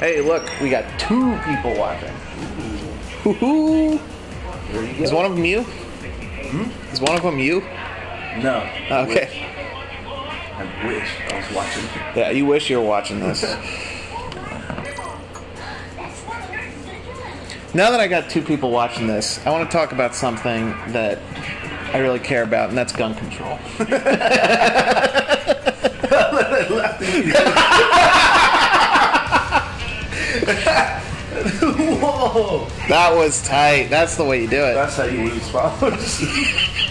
Hey, look, we got 2 people watching. Hoo-hoo. There you go. Is one of them you? Is one of them you? No. Okay. I wish I was watching. Yeah, you wish you were watching this. Now that I got 2 people watching this, I want to talk about something that I really care about, and that's gun control. Whoa! That was tight. That's the way you do it. That's how you lose followers.